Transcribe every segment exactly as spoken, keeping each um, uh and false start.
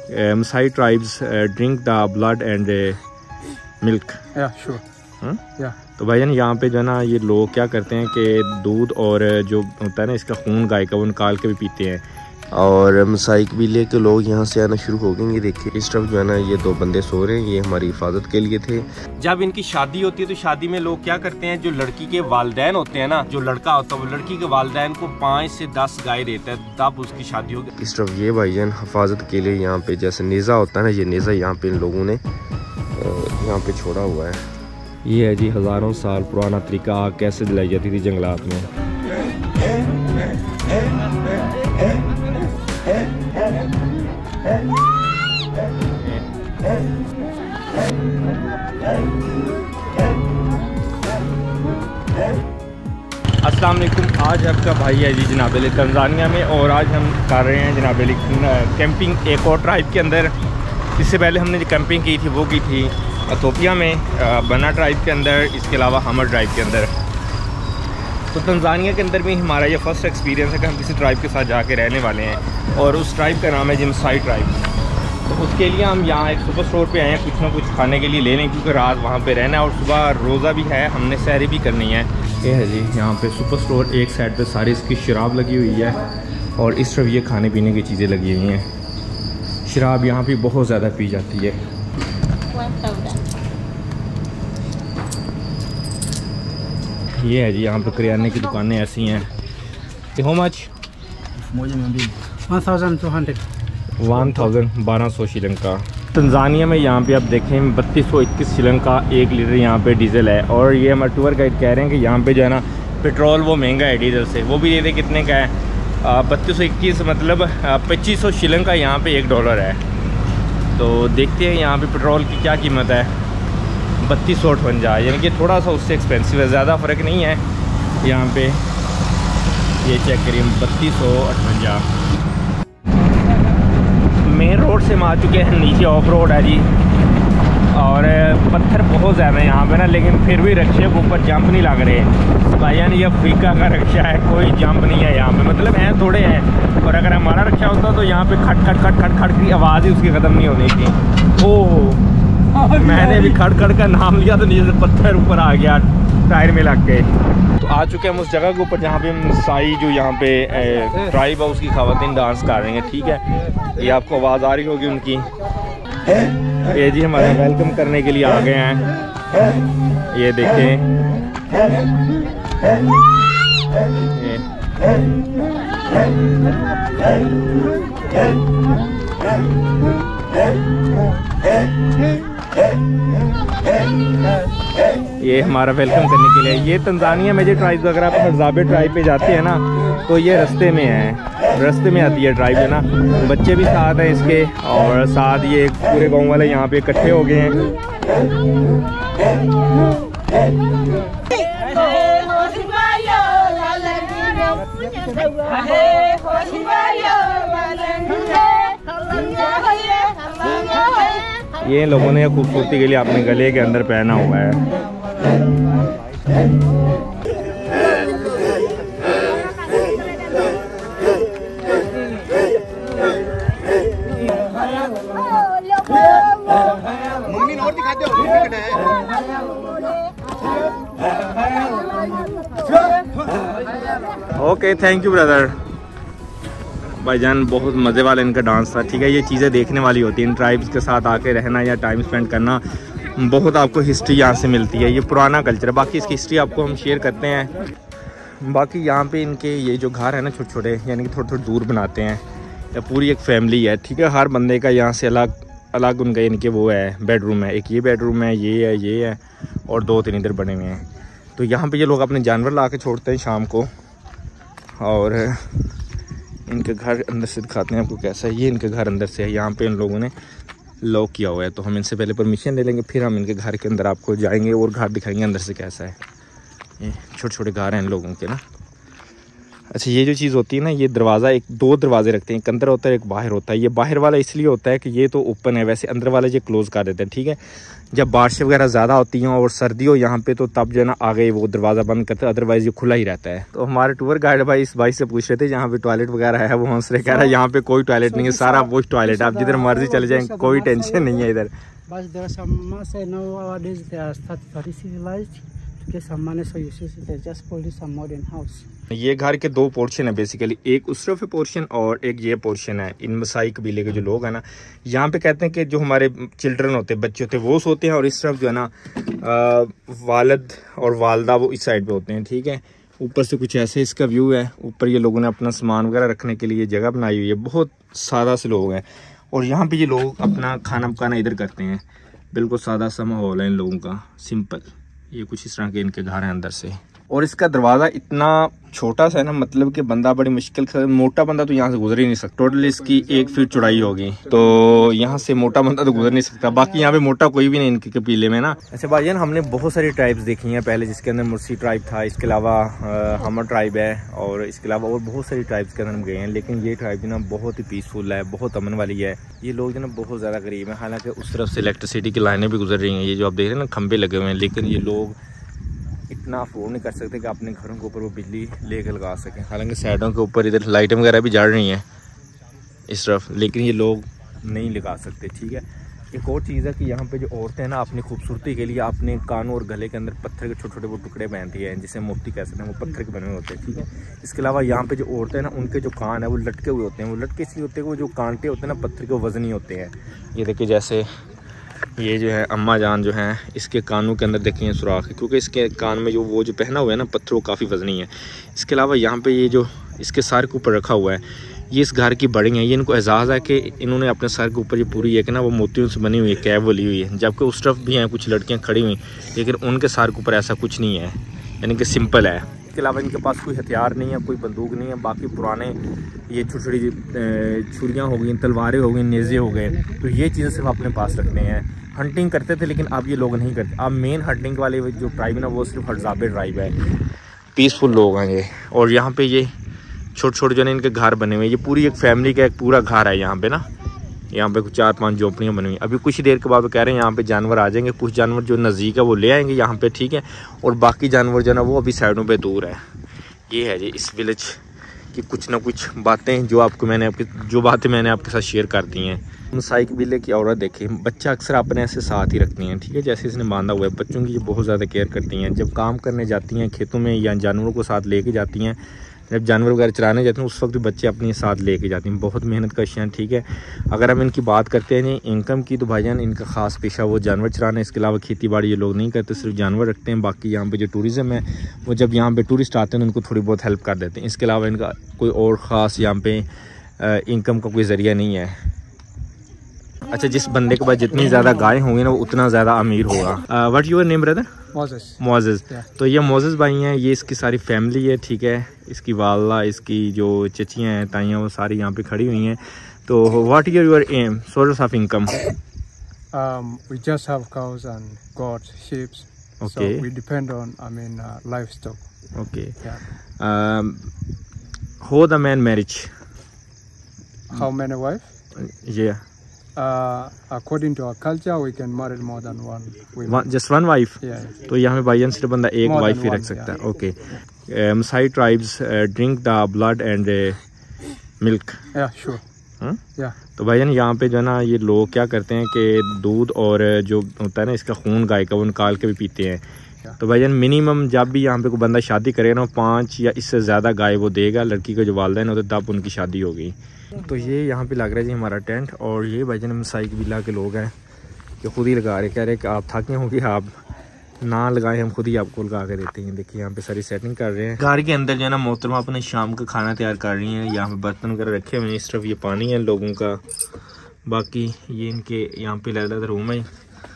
Maasai tribes uh, drink the blood and uh, milk. Yeah, sure. huh? Yeah. तो भाईजान यहाँ पे जो है ना ये लोग क्या करते हैं कि दूध और जो होता है ना इसका खून गाय का वो निकाल के भी पीते हैं। और मसाई कबीले के लोग यहाँ से आना शुरू हो गए। ये देखिए इस तरफ जो है ना ये दो बंदे सो रहे हैं, ये हमारी हिफाजत के लिए थे। जब इनकी शादी होती है तो शादी में लोग क्या करते हैं, जो लड़की के वालिदैन होते हैं ना, जो लड़का होता है वो लड़की के वालिदैन को पाँच से दस गाय देता है, तब उसकी शादी होगी। इस तरफ ये भाईजान हिफाजत के लिए यहाँ पे जैसे नेज़ा होता है ना, ये नेज़ा यहाँ पे इन लोगों ने यहाँ पे छोड़ा हुआ है। ये है जी हज़ारों साल पुराना तरीका आग कैसे जलाई जाती थी जंगलात में। अस्सलाम वालेकुम। आज आपका भाई है जी जनाब अली तंजानिया में, और आज हम कर रहे हैं जनाब अली कैंपिंग एक और ट्राइब के अंदर। इससे पहले हमने जो कैंपिंग की थी वो की थी इथियोपिया में बना ट्राइब के अंदर, इसके अलावा हमर ट्राइब के अंदर। तो तंजानिया के अंदर भी हमारा ये फर्स्ट एक्सपीरियंस है कि हम किसी ट्राइब के साथ जाके रहने वाले हैं, और उस ट्राइब का नाम है जी मासाई ट्राइब। तो उसके लिए हम यहाँ एक सुपर स्टोर पे आए हैं कुछ ना कुछ खाने के लिए ले लें, क्योंकि रात वहाँ पे रहना है और सुबह रोज़ा भी है, हमने सहरी भी करनी है। ये है जी यहाँ पे सुपर स्टोर, एक साइड पे सारी इसकी शराब लगी हुई है और इस तरफ ये खाने पीने की चीज़ें लगी हुई हैं। शराब यहाँ पे बहुत ज़्यादा पी जाती है। ये है जी यहाँ पे करियाने की दुकानें ऐसी हैं। How much? One thousand two hundred one thousand बारह सौ श्रीलंका। तंजानिया में यहाँ पे आप देखें बत्तीस सौ इक्कीस श्रीलंका एक लीटर यहाँ पे डीजल है। और ये हमारे टूर गाइड कह रहे हैं कि यहाँ पे जो है ना पेट्रोल वो महंगा है डीजल से। वो भी ये दे कितने का है, बत्तीस सौ इक्कीस मतलब पच्चीस सौ श्रीलंका यहाँ पे एक डॉलर है। तो देखते हैं यहाँ पे पेट्रोल की क्या कीमत है। बत्तीस सौ अठवंजा, यानी कि थोड़ा सा उससे एक्सपेंसिव है, ज़्यादा फ़र्क नहीं है यहाँ पे। ये चेक करिए बत्तीस सौ अठवंजा। मेन रोड से हम आ चुके हैं, नीचे ऑफ रोड है जी, और पत्थर बहुत ज़्यादा है यहाँ पे ना, लेकिन फिर भी रक्शे के ऊपर जंप नहीं लग रहे। भाईजान ये अफ्रीका का रक्शा है, कोई जंप नहीं है यहाँ पे, मतलब हैं थोड़े हैं, और अगर हमारा रक्शा होता तो यहाँ पे खट खट खट खट खट की आवाज़ ही उसकी ख़त्म नहीं होने की। ओह मैंने भी खड़ खड़ का नाम लिया तो नीचे से पत्थर ऊपर आ गया, टायर में लग गए। तो आ चुके हैं हम उस जगह के ऊपर जहाँ पे मासाई जो यहाँ पे ट्राइब है उसकी ख़वातीन डांस कर रही हैं। ठीक है, ये आपको आवाज़ आ रही होगी उनकी। ये जी हमारे वेलकम करने के लिए आ गए हैं, ये देखें। ये हमारा वेलकम करने के लिए। ये तंजानिया में जो ट्राइब, अगर आप हरजाबे ट्राइब पे जाते हैं ना तो ये रास्ते में है, रास्ते में आती है ट्राइब है ना। बच्चे भी साथ हैं इसके, और साथ ये पूरे गांव वाले यहाँ पे इकट्ठे हो गए हैं। ये लोगों ने खूबसूरती के लिए अपने गले के अंदर पहना हुआ है। Okay thank you brother. भाईजान बहुत मज़े वाला इनका डांस था। ठीक है, ये चीज़ें देखने वाली होती हैं, इन ट्राइब्स के साथ आके रहना या टाइम स्पेंड करना, बहुत आपको हिस्ट्री यहाँ से मिलती है। ये पुराना कल्चर है, बाकी इसकी हिस्ट्री आपको हम शेयर करते हैं। बाकी यहाँ पे इनके ये जो घर है ना छोटे छोटे, यानी कि थोड़े थोड़े दूर बनाते हैं, या पूरी एक फैमिली है। ठीक है, हर बंदे का यहाँ से अलग अलग उनका इनके वो है बेडरूम है। एक ये बेडरूम है, ये है, ये है, और दो तीन इधर बने हुए हैं। तो यहाँ पे ये लोग अपने जानवर ला के छोड़ते हैं शाम को, और इनके घर अंदर से दिखाते हैं आपको कैसा है। ये इनके घर अंदर से है, यहाँ पे इन लोगों ने लॉक किया हुआ है। तो हम इनसे पहले परमिशन ले लेंगे, फिर हम इनके घर के अंदर आपको जाएंगे और घर दिखाएंगे अंदर से कैसा है। ये छोटे छोटे घर हैं इन लोगों के ना। अच्छा, ये जो चीज़ होती है ना, ये दरवाज़ा, एक दो दरवाजे रखते हैं, एक अंदर होता है एक बाहर होता है। ये बाहर वाला इसलिए होता है कि ये तो ओपन है, वैसे अंदर वाला ये क्लोज़ कर देते हैं, ठीक है। जब बारिश वगैरह ज़्यादा होती हैं और सर्दी हो यहाँ पे, तो तब जो है ना आगे वो दरवाज़ा बंद करते हैं, अदरवाइज़ ये खुला ही रहता है। तो हमारे टूर गाइड भाई इस भाई से पूछ रहे थे जहाँ पे टॉयलेट वगैरह है, वो हमसे कह रहा है यहाँ पे कोई टॉयलेट नहीं है, सारा वो टॉयलेट, आप जिधर मर्जी चले जाएँ, कोई टेंशन नहीं है इधर। But there are some mass I know nowadays they are start very civilized to get some money, so you see they just build some modern house. ये घर के दो पोर्शन है बेसिकली, एक उस तरफ पोर्शन और एक ये पोर्शन है। इन मसाई कबीले के जो लोग हैं ना, यहाँ पे कहते हैं कि जो हमारे चिल्ड्रन होते हैं, बच्चे होते हैं, वो सोते हैं, और इस तरफ जो है ना वालिद और वालदा वो इस साइड पे होते हैं, ठीक है। ऊपर से कुछ ऐसे इसका व्यू है। ऊपर ये लोगों ने अपना सामान वगैरह रखने के लिए जगह बनाई हुई है। बहुत सादा से लोग हैं, और यहाँ पे ये लोग अपना खाना पकाना इधर करते हैं। बिल्कुल सादा सा माहौल है इन लोगों का, सिंपल। ये कुछ इस तरह के इनके घर हैं अंदर से। और इसका दरवाज़ा इतना छोटा सा है ना, मतलब कि बंदा बड़ी मुश्किल से, मोटा बंदा तो यहाँ से गुजर ही नहीं सकता। टोटल इसकी एक फीट चौड़ाई होगी, तो यहाँ से मोटा बंदा तो गुजर नहीं सकता। बाकी यहाँ पे मोटा कोई भी नहीं इनके कबीले में ना। अच्छा भाईजान, हमने बहुत सारी ट्राइब्स देखी हैं पहले, जिसके अंदर मुर्सी ट्राइब था, इसके अलावा हमर ट्राइब है, और इसके अलावा और बहुत सारी ट्राइब्स के अंदर हम गए हैं। लेकिन ये ट्राइब जो ना बहुत ही पीसफुल है, बहुत अमन वाली है। ये लोग जो ना बहुत ज़्यादा गरीब हैं, हालाँकि उस तरफ से इलेक्ट्रिसिटी की लाइनें भी गुजर रही हैं, ये जो आप देख रहे हैं ना खंभे लगे हुए हैं, लेकिन ये लोग इतना अफोर्ड नहीं कर सकते कि अपने घरों के ऊपर वो बिजली लेकर लगा सकें। हालांकि साइडों के ऊपर इधर लाइटें वगैरह भी जल रही हैं इस तरफ, लेकिन ये लोग नहीं लगा सकते, ठीक है। एक और चीज़ है कि यहाँ पे जो औरतें हैं ना, अपनी खूबसूरती के लिए अपने कानों और गले के अंदर पत्थर के छोटे छोटे वो टुकड़े पहनती हैं, जिसे मोती कह सकते हैं, वो पत्थर के बने हुए होते हैं, ठीक है। इसके अलावा यहाँ पे जो औरतें हैं ना, उनके जो कान है वो लटके हुए होते हैं। वो लटके इसलिए होते हैं, वो जो कांटे होते हैं ना पत्थर के, वजनी होते हैं। ये देखिए, जैसे ये जो है अम्मा जान जो हैं, इसके कानों के अंदर देखिए सुराख है, क्योंकि इसके कान में जो वो जो पहना हुआ है ना पत्थर, वो काफ़ी वजनी है। इसके अलावा यहाँ पे ये जो इसके सर के ऊपर रखा हुआ है, ये इस घर की बड़ी है। ये इनको एजाज़ है कि इन्होंने अपने सर के ऊपर ये पूरी है कि ना वो मोतियों से बनी हुई है कैप वो ली हुई है। जबकि उस तरफ भी हैं कुछ लड़कियाँ खड़ी हुई, लेकिन उनके सर के ऊपर ऐसा कुछ नहीं है, यानी कि सिंपल है। इसके अलावा इनके पास कोई हथियार नहीं है, कोई बंदूक नहीं है। बाकी पुराने ये छोटी छोटी छुरियाँ हो गई, तलवारें हो गई, नेज़े हो गए, तो ये चीज़ें सिर्फ अपने पास रखते हैं। हंटिंग करते थे, लेकिन अब ये लोग नहीं करते। अब मेन हंटिंग वाले जो ट्राइब है ना, वो सिर्फ हड़जाबे ट्राइब है। पीसफुल लोग हैं ये। और यहाँ पे ये छोटे छोटे जो है इनके घर बने हुए हैं। ये पूरी एक फैमिली का एक पूरा घर है यहाँ पे ना। यहाँ पे कुछ चार पांच झोपड़ियाँ बनी हुई। अभी कुछ ही देर के बाद वो कह रहे हैं यहाँ पे जानवर आ जाएंगे। कुछ जानवर जो नज़दीक है वो ले आएंगे यहाँ पे, ठीक है। और बाकी जानवर जो है ना वो अभी साइडों पे दूर है। ये है जी इस विलेज की कुछ ना कुछ बातें जो आपको मैंने आपके जो बातें मैंने आपके साथ शेयर कर दी हैं। मसाई कबीले की औरत देखिए, बच्चा अक्सर अपने ऐसे साथ ही रखती हैं, ठीक है। जैसे इसने बांधा हुआ है, बच्चों की ये बहुत ज़्यादा केयर करती हैं। जब काम करने जाती हैं खेतों में या जानवरों को साथ लेके जाती हैं, जब जानवर वगैरह चराने जाते हैं उस वक्त भी बच्चे अपने साथ लेके जाती हैं। बहुत मेहनत कश हैं, ठीक है। अगर हम इनकी बात करते हैं जी इनकम की, तो भाईजान इनका ख़ास पेशा वो जानवर चराना। इसके अलावा खेती बाड़ी ये लोग नहीं करते, सिर्फ जानवर रखते हैं। बाकी यहाँ पे जो टूरिज़्म है वो जब यहाँ पे टूरिस्ट आते हैं उनको थोड़ी बहुत हेल्प कर देते हैं। इसके अलावा इनका कोई और ख़ास यहाँ पे इनकम का कोई ज़रिया नहीं है। अच्छा, जिस बंदे के पास जितनी ज़्यादा गाय होंगी ना वो उतना ज़्यादा अमीर होगा। What your name brother? Moses. Moses. तो ये मोजेस भाई हैं, ये इसकी सारी फैमिली है, ठीक है। इसकी वाला, इसकी जो चचियाँ हैं, ताइयाँ, वो सारी यहाँ पे खड़ी हुई हैं। तो what your your um source of income? We just have cows and goats, sheeps, so we depend on I mean livestock. Okay. How the man marriage? How many wife? Yeah. Uh, according to our culture, we can marry more than one. One, just one wife? Yeah. तो यहाँ पे भाईजान सिर्फ बंदा एक wife ही रख सकता है। Okay. Maasai tribes drink the blood and milk? Yeah, sure. हाँ? Yeah. तो भाईजान यहाँ पे जो है ना ये लोग क्या करते हैं कि दूध और जो होता है ना इसका खून गाय का, वो निकाल के भी पीते हैं। yeah. तो भाईजान मिनिमम जब भी यहाँ पे कोई बंदा शादी करेगा ना, पाँच या इससे ज़्यादा गाय वो देगा लड़की का जो वालिदैन होता है, तब उनकी शादी होगी। तो ये यहाँ पे लग रहा है जी हमारा टेंट। और ये भाईजान मसाई कबीला के लोग हैं जो खुद ही लगा रहे, कह रहे कि आप थके होंगे, आप ना लगाएं, हम खुद ही आपको लगा के देते हैं। देखिए यहाँ पे सारी सेटिंग कर रहे हैं। घर के अंदर जो है ना मोहतरमा अपने शाम का खाना तैयार कर रही हैं। यहाँ पे बर्तन वगैरह रखे हुए हैं, इस तरफ ये पानी है लोगों का। बाकी ये इनके यहाँ पे अलग अलग रूम है।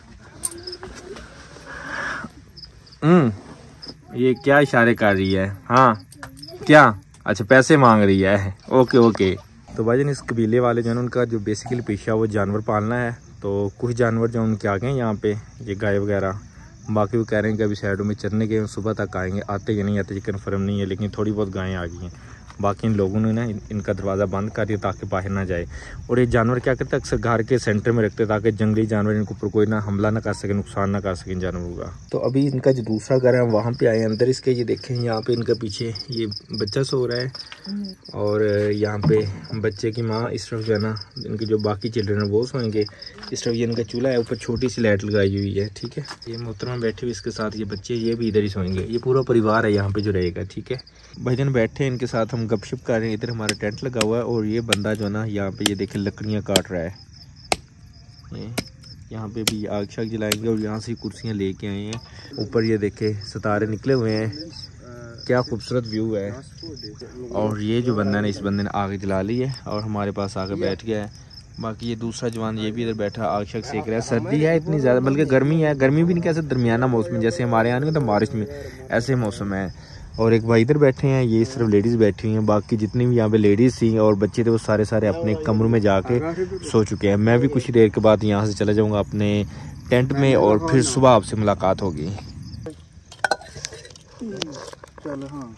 हम्म ये क्या इशारे कर रही है? हाँ क्या? अच्छा, पैसे मांग रही है। Okay okay. तो भाईजान इस कबीले वाले जो है उनका जो बेसिकली पेशा वो जानवर पालना है। तो कुछ जानवर जो उनके आ गए हैं यहाँ पे, ये गाय वगैरह। बाकी वो कह रहे हैं कि अभी साइडों में चरने के सुबह तक आएंगे, आते या नहीं आते ये कन्फर्म नहीं है, लेकिन थोड़ी बहुत गायें आ गई हैं। बाकी इन लोगों ने ना इनका दरवाज़ा बंद कर दिया ताकि बाहर ना जाए। और ये जानवर क्या करते हैं, अक्सर घर के सेंटर में रखते हैं ताकि जंगली जानवर इनके ऊपर कोई ना हमला ना कर सके, नुकसान ना कर सके इन जानवरों का। तो अभी इनका जो दूसरा घर है वहाँ पे आए अंदर इसके, ये देखें यहाँ पे इनका पीछे ये बच्चा सो रहा है और यहाँ पे बच्चे की माँ, इस तरफ जो है ना इनके जो बाकी चिल्ड्रन है वो सोएंगे। इस तरफ ये इनका चूल्हा है, ऊपर छोटी सी लाइट लगाई हुई है, ठीक है। ये मोहतरमा बैठे हुए इसके साथ, ये बच्चे ये भी इधर ही सोएंगे, ये पूरा परिवार है यहाँ पे जो रहेगा, ठीक है। भाईजान बैठे इनके साथ, हम गपशप कर रहे हैं। इधर हमारा टेंट लगा हुआ है और ये बंदा जो है ना यहाँ पे ये देखे लकड़ियाँ काट रहा है। ये यहाँ पे भी आग शाग जलाएंगे और यहाँ से कुर्सियाँ लेके आए हैं। ऊपर ये देखे सितारे निकले हुए हैं, क्या खूबसूरत व्यू है। और ये जो बंदा है ना, इस बंदे ने आग जला ली है और हमारे पास आके बैठ गया है। बाकी ये दूसरा जवान ये भी इधर बैठा आग शाग सेक रहा है। सर्दी है इतनी ज़्यादा, बल्कि गर्मी है, गर्मी भी नहीं कैसे दरमियाना मौसम, जैसे हमारे यहाँ नहीं तो बारिश में ऐसे मौसम है। और एक भाई इधर बैठे हैं, ये सिर्फ लेडीज़ बैठी हुई हैं, बाकी जितनी भी यहाँ पे लेडीज़ थी और बच्चे थे वो सारे सारे अपने कमरों में जाके सो चुके हैं। मैं भी कुछ देर के बाद यहाँ से चला जाऊँगा अपने टेंट में और फिर सुबह आपसे मुलाकात होगी। चलो हाँ।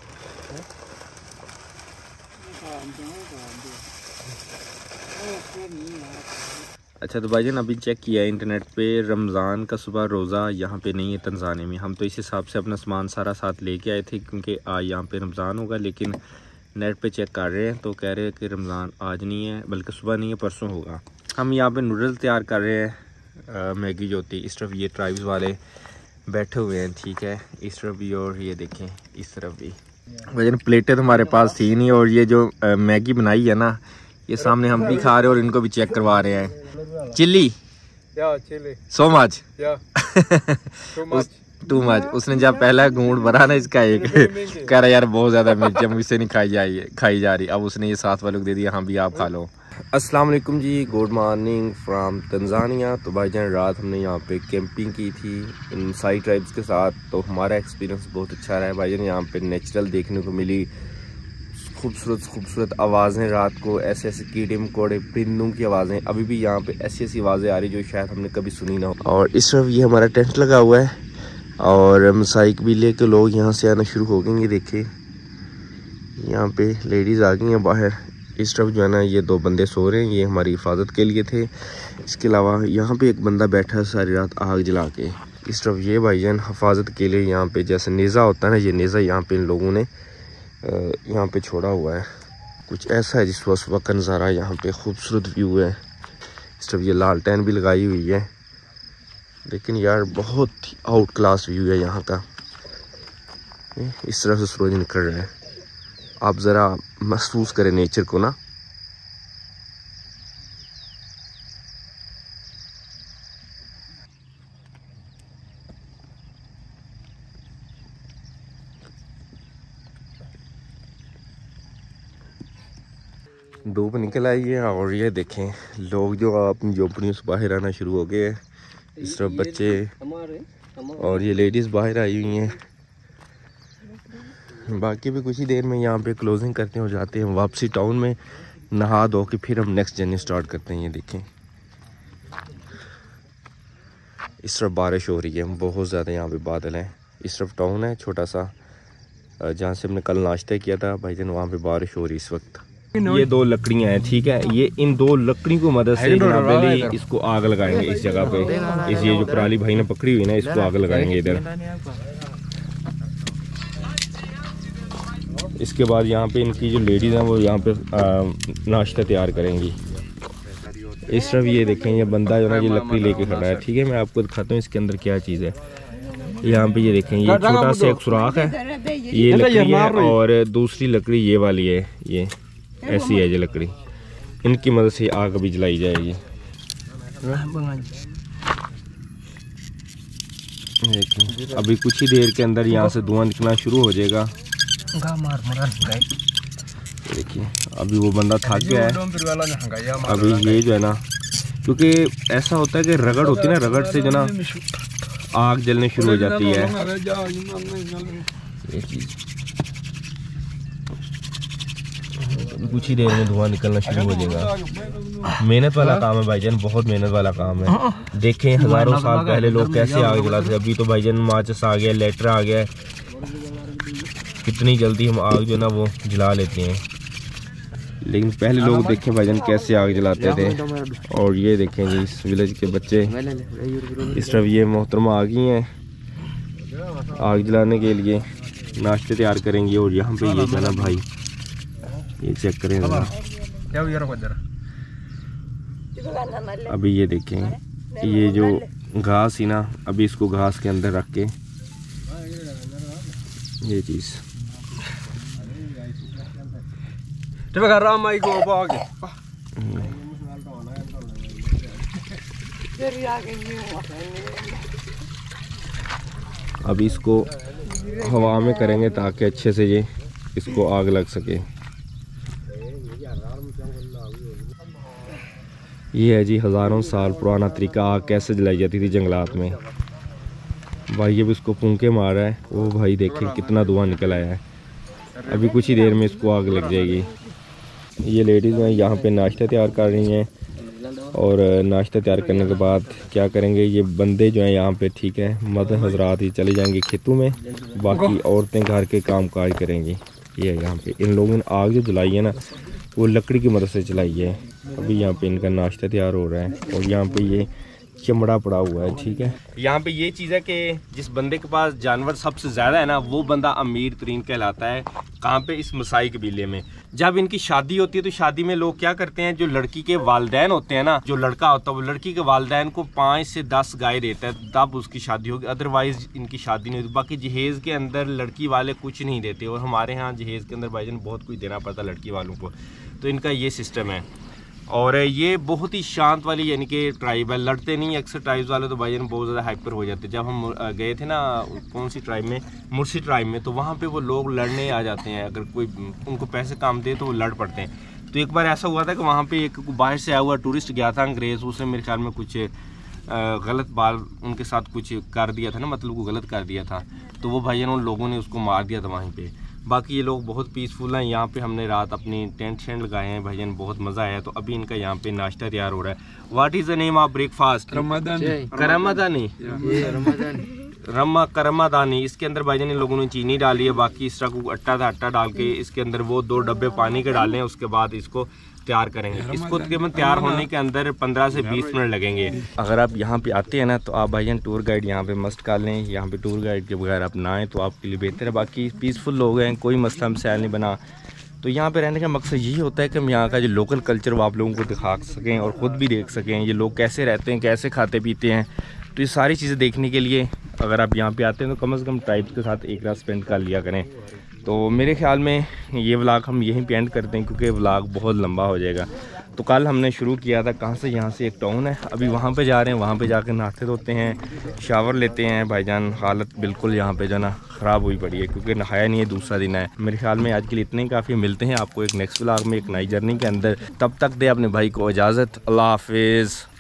अच्छा तो भाईजान अभी चेक किया है इंटरनेट पे, रमज़ान का सुबह रोज़ा यहाँ पे नहीं है तंजानिया में। हम तो इस हिसाब से अपना सामान सारा साथ लेके आए थे क्योंकि आज यहाँ पे रमज़ान होगा, लेकिन नेट पे चेक कर रहे हैं तो कह रहे हैं कि रमज़ान आज नहीं है, बल्कि सुबह नहीं है परसों होगा। हम यहाँ पे नूडल्स तैयार कर रहे हैं, मैगी जो होती है। इस तरफ ये ट्राइब्स वाले बैठे हुए हैं, ठीक है, इस तरफ भी और ये देखें इस तरफ भी। भाईजान प्लेटें तो हमारे पास थी नहीं और ये जो मैगी बनाई है ना, ये सामने हम भी खा रहे हैं और इनको भी चेक करवा रहे हैं। Chilli so much too much. उसने जब पहला घूंट भरा ना इसका एक कह रहा यार बहुत ज़्यादा मिर्च है, मुझसे नहीं खाई जाई खाई जा रही। अब उसने ये साथ वालों को दे दिया, हाँ भी आप खा लो। अस्सलाम वालेकुम जी, गुड मॉर्निंग फ्राम तंजानिया। तो भाईजान रात हमने यहाँ पे कैंपिंग की थी इन साई ट्राइब्स के साथ, तो हमारा एक्सपीरियंस बहुत अच्छा रहा है भाईजान। यहाँ पे नेचुरल देखने को मिली, खूबसूरत खूबसूरत आवाज़ें, रात को ऐसे ऐसे कीड़े मकोड़े परिंदों की आवाज़ें। अभी भी यहाँ पे ऐसी ऐसी आवाज़ें आ रही जो शायद हमने कभी सुनी ना हो। और इस तरफ ये हमारा टेंट लगा हुआ है और मसाई कबीले के लोग यहाँ से आना शुरू हो गए। देखिए यहाँ पे लेडीज़ आ गई हैं बाहर। इस तरफ जो है ना ये दो बंदे सो रहे हैं, ये हमारी हिफाजत के लिए थे। इसके अलावा यहाँ पे एक बंदा बैठा है सारी रात आग जला के। इस तरफ ये भाईजान हिफाजत के लिए यहाँ पे जैसे नेज़ा होता है ना, ये नेज़ा यहाँ पे इन लोगों ने यहाँ पे छोड़ा हुआ है। कुछ ऐसा है जिस वक्त वक्त नज़ारा, यहाँ पे खूबसूरत व्यू है। इस तरफ ये लालटेन भी लगाई हुई है, लेकिन यार बहुत ही आउट क्लास व्यू है यहाँ का। इस तरह से सूरज निकल रहा है, आप ज़रा महसूस करें नेचर को ना। धूप निकल आई है और ये देखें लोग जो अपनी झोपड़ियों से बाहर आना शुरू हो गए हैं। इस तरफ बच्चे और ये लेडीज़ बाहर आई हुई हैं। बाकी भी कुछ ही देर में यहाँ पे क्लोजिंग करते हो जाते हैं वापसी टाउन में, नहा धो के फिर हम नेक्स्ट जर्नी स्टार्ट करते हैं। ये देखें इस तरफ बारिश हो रही है, बहुत ज़्यादा यहाँ पे बादल हैं। इस तरफ टाउन है छोटा सा, जहाँ से हमने कल नाश्ता किया था भाईजान, वहाँ पे बारिश हो रही इस वक्त। ये दो लकड़ियां हैं, ठीक है, ये इन दो लकड़ी को मदद से पहले इसको आग लगाएंगे इस जगह पे। इस ये जो पराली भाई ने पकड़ी हुई ना, इसको आग लगाएंगे इधर। इसके बाद यहाँ पे इनकी जो लेडीज हैं वो यहाँ पे नाश्ता तैयार करेंगी। इस तरफ ये देखें ये बंदा जो ना ये लकड़ी लेके खड़ा है, ठीक है। मैं आपको दिखाता हूँ इसके अंदर क्या चीज़ है। यहाँ पे ये देखें ये छोटा सा एक सुराख है, ये लकड़ी है और दूसरी लकड़ी ये वाली है, ये ऐसी है ये लकड़ी। इनकी मदद से आग भी जलाई जाएगी। देखिए अभी कुछ ही देर के अंदर यहाँ से धुआं निकलना शुरू हो जाएगा। देखिए अभी वो बंदा थक गया है। अभी ये जो है ना, क्योंकि ऐसा होता है कि रगड़ होती है ना, रगड़ से जो ना आग जलने शुरू हो जाती है। ये चीज़ कुछ ही देर में धुआं निकलना शुरू हो जाएगा। मेहनत वाला काम है भाईजान, बहुत मेहनत वाला काम है। देखें हजारों साल पहले लोग कैसे आग जलाते थे, अभी तो भाईजान माचिस आ गया, लेटर आ गया। कितनी जल्दी हम आग जो ना वो जला लेते हैं। लेकिन पहले लोग देखें भाईजान कैसे आग जलाते थे। और ये देखें जी इस विलेज के बच्चे इस तरफ ये मोहतरमा आ गई हैं आग जलाने के लिए, नाश्ते तैयार करेंगी। और यहाँ पे ये जाना भाई ये चेक करें अभी ये देखें ये जो घास ही ना, अभी इसको घास के अंदर रख के ये चीज़ अभी इसको हवा में करेंगे ताकि अच्छे से ये इसको आग लग सके। ये है जी हज़ारों साल पुराना तरीका आग कैसे जलाई जाती थी जंगलात में। भाई अब इसको फूंके मार रहा है, वो भाई देखें कितना धुआं निकल आया है। अभी कुछ ही देर में इसको आग लग जाएगी। ये लेडीज़ हैं यहाँ पे नाश्ता तैयार कर रही हैं और नाश्ता तैयार करने के बाद क्या करेंगे ये बंदे जो हैं यहाँ पे, ठीक है, मर्द हजरात ही चले जाएंगे खेतों में, बाकी औरतें घर के काम काज करेंगी। ये है यहाँ पे इन लोगों ने आग जो जलाई है ना वो लकड़ी की मदद से चलाई है। अभी यहाँ पे इनका नाश्ता तैयार हो रहा है और यहाँ पे ये चमड़ा पड़ा हुआ है, ठीक है। यहाँ पे ये चीज़ है कि जिस बंदे के पास जानवर सबसे ज़्यादा है ना वो बंदा अमीर तरीन कहलाता है। कहाँ पे? इस मसाई कबीले में। जब इनकी शादी होती है तो शादी में लोग क्या करते हैं, जो लड़की के वालिदैन होते हैं ना, जो लड़का होता है वो लड़की के वालिदैन को पाँच से दस गाय देता है तब उसकी शादी होगी, अदरवाइज इनकी शादी नहीं होती। बाकी जहेज़ के अंदर लड़की वाले कुछ नहीं देते और हमारे यहाँ जहेज़ के अंदर भाईजान बहुत कुछ देना पड़ता लड़की वालों को, तो इनका ये सिस्टम है। और ये बहुत ही शांत वाली यानी कि ट्राइब है, लड़ते नहीं। अक्सर ट्राइब्स वाले तो भाईजान बहुत ज़्यादा हाइपर हो जाते हैं। जब हम गए थे ना कौन सी ट्राइब में, मुर्सी ट्राइब में, तो वहाँ पे वो लोग लड़ने आ जाते हैं। अगर कोई उनको पैसे काम दे तो वो लड़ पड़ते हैं। तो एक बार ऐसा हुआ था कि वहाँ पे एक बाहर से आया हुआ टूरिस्ट गया था अंग्रेज़, उसने मेरे ख्याल में कुछ गलत बाल उनके साथ कुछ कर दिया था ना, मतलब वो गलत कर दिया था, तो वो भाईजान उन लोगों ने उसको मार दिया था वहीं पर। बाकी ये लोग बहुत पीसफुल हैं। यहाँ पे हमने रात अपनी टेंट शेंट लगाए हैं भाईजान, बहुत मज़ा आया। तो अभी इनका यहाँ पे नाश्ता तैयार हो रहा है। What is the name of breakfast? करमादानी। रमा करमादानी। इसके अंदर भाईजान इन लोगों ने चीनी डाली है, बाकी इस तरह को अट्टा था, अट्टा डाल के इसके अंदर वो दो डब्बे पानी के डाले हैं, उसके बाद इसको तैयार करेंगे। इसको तकरीबन तैयार होने के अंदर पंद्रह से बीस मिनट लगेंगे। अगर आप यहाँ पे आते हैं ना तो आप भाईजान टूर गाइड यहाँ पे मस्ट कर लें। यहाँ पे टूर गाइड के बगैर आप ना आएँ तो आपके लिए बेहतर है। बाकी पीसफुल लोग हैं, कोई मसला मसाइल नहीं बना। तो यहाँ पे रहने का मकसद यही होता है कि हम यहाँ का जो लोकल कल्चर वो आप लोगों को दिखा सकें और ख़ुद भी देख सकें ये लोग कैसे रहते हैं, कैसे खाते पीते हैं। तो ये सारी चीज़ें देखने के लिए अगर आप यहाँ पे आते हैं तो कम से कम ट्राइब्स के साथ एक रात स्पेंड कर लिया करें। तो मेरे ख्याल में ये व्लॉग हम यहीं पे एंड करते हैं क्योंकि व्लॉग बहुत लंबा हो जाएगा। तो कल हमने शुरू किया था कहाँ से, यहाँ से एक टाउन है, अभी वहाँ पे जा रहे हैं। वहाँ पे जाकर नहाते धोते हैं, शावर लेते हैं। भाईजान हालत बिल्कुल यहाँ पे जो ना ख़राब हुई पड़ी है क्योंकि नहाया नहीं है, दूसरा दिन है। मेरे ख्याल में आज के लिए इतने ही काफ़ी। मिलते हैं आपको एक नेक्स्ट व्लॉग में एक नई जर्नी के अंदर। तब तक दे अपने भाई को इजाज़त। अल्लाह हाफिज़।